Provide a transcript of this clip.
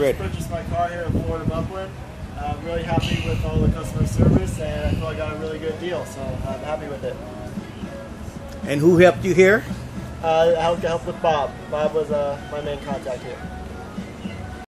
Great. just purchased my car here at Upland. I'm really happy with all the customer service, and I feel I got a really good deal, so I'm happy with it. And who helped you here? I helped with Bob. Bob was my main contact here.